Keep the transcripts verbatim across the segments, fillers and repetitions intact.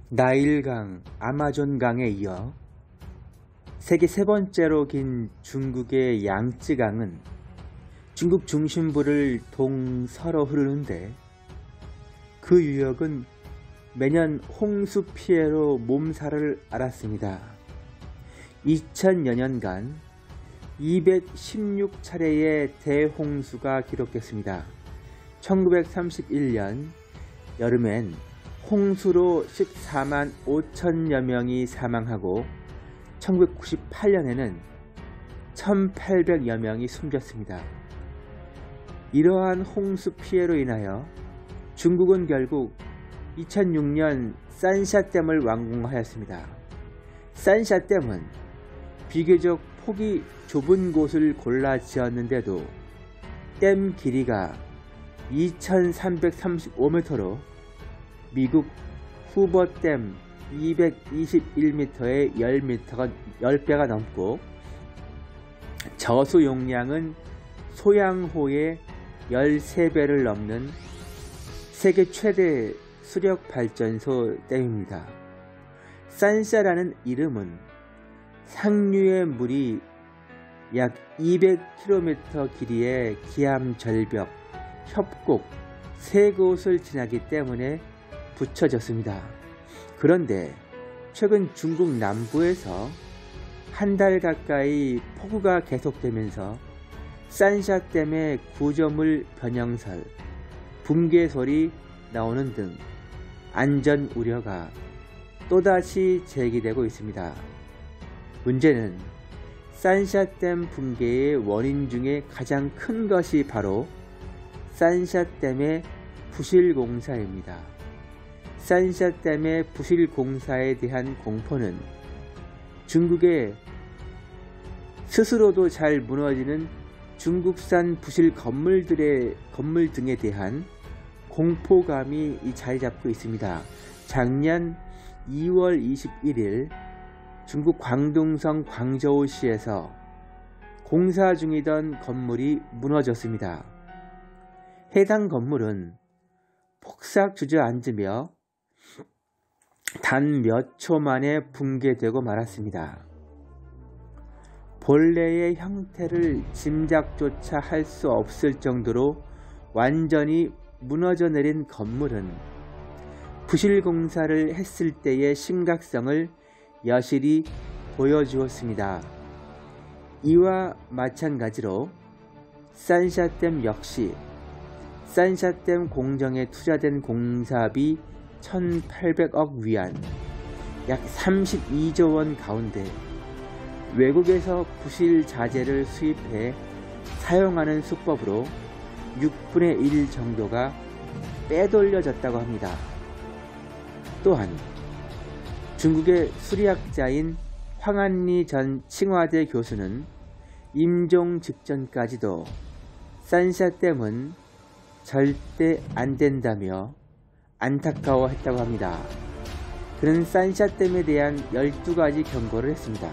나일강, 아마존강에 이어 세계 세 번째로 긴 중국의 양쯔강은 중국 중심부를 동서로 흐르는데 그 유역은 매년 홍수 피해로 몸살을 앓았습니다. 이천여 년간 이백십육 차례의 대홍수가 기록됐습니다. 천구백삼십일 년 여름엔 홍수로 십사만 오천여 명이 사망하고 천구백구십팔 년에는 천팔백여 명이 숨졌습니다. 이러한 홍수 피해로 인하여 중국은 결국 이천육 년 산샤댐을 완공하였습니다. 산샤댐은 비교적 폭이 좁은 곳을 골라 지었는데도 댐 길이가 이천삼백삼십오 미터로 미국 후버댐 이백이십일 미터의 십 미터가 십 배가 넘고 저수 용량은 소양호의 십삼 배를 넘는 세계 최대 수력 발전소 댐입니다. 산샤라는 이름은 상류의 물이 약 이백 킬로미터 길이의 기암 절벽, 협곡 세 곳을 지나기 때문에 붙여졌습니다. 그런데 최근 중국 남부에서 한 달 가까이 폭우가 계속되면서 산샤댐의 구조물 변형설, 붕괴설이 나오는 등 안전 우려가 또다시 제기되고 있습니다. 문제는 산샤댐 붕괴의 원인 중에 가장 큰 것이 바로 산샤댐의 부실공사입니다. 산샤댐의 부실공사에 대한 공포는 중국의 스스로도 잘 무너지는 중국산 부실 건물들의 건물 등에 대한 공포감이 자리 잡고 있습니다. 작년 이월 이십일일 중국 광둥성 광저우시에서 공사 중이던 건물이 무너졌습니다. 해당 건물은 폭삭 주저앉으며 단 몇 초 만에 붕괴되고 말았습니다. 본래의 형태를 짐작조차 할 수 없을 정도로 완전히 무너져 내린 건물은 부실공사를 했을 때의 심각성을 여실히 보여주었습니다. 이와 마찬가지로 산샤댐 역시 산샤댐 공정에 투자된 공사비 천팔백억 위안, 약 삼십이조 원 가운데 외국에서 부실 자재를 수입해 사용하는 수법으로 육분의 일 정도가 빼돌려졌다고 합니다. 또한 중국의 수리학자인 황한리 전 칭화대 교수는 임종 직전까지도 산샤댐은 절대 안 된다며 안타까워했다고 합니다. 그는 산샤댐에 대한 열두 가지 경고를 했습니다.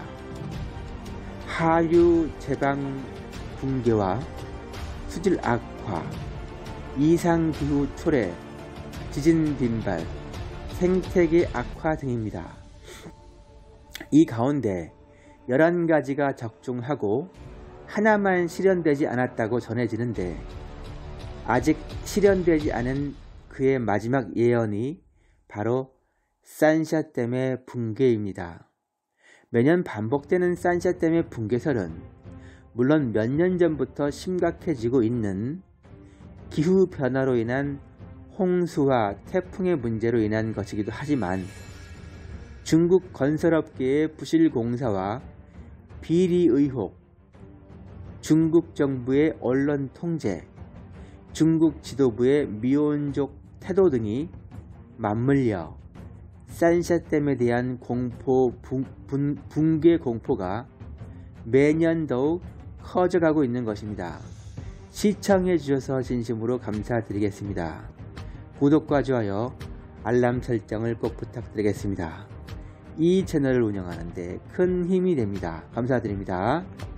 하류 제방 붕괴와 수질 악화, 이상기후 초래, 지진 빈발, 생태계 악화 등입니다. 이 가운데 열한 가지가 적중하고 하나만 실현되지 않았다고 전해지는데 아직 실현되지 않은 그의 마지막 예언이 바로 산샤댐의 붕괴입니다. 매년 반복되는 산샤댐의 붕괴설은 물론 몇 년 전부터 심각해지고 있는 기후변화로 인한 홍수와 태풍의 문제로 인한 것이기도 하지만 중국 건설업계의 부실공사와 비리 의혹, 중국 정부의 언론 통제, 중국 지도부의 미온족 태도 등이 맞물려 산샤댐에 대한 공포, 붕, 분, 붕괴 공포가 매년 더욱 커져가고 있는 것입니다. 시청해 주셔서 진심으로 감사드리겠습니다. 구독과 좋아요, 알람 설정을 꼭 부탁드리겠습니다. 이 채널을 운영하는 데 큰 힘이 됩니다. 감사드립니다.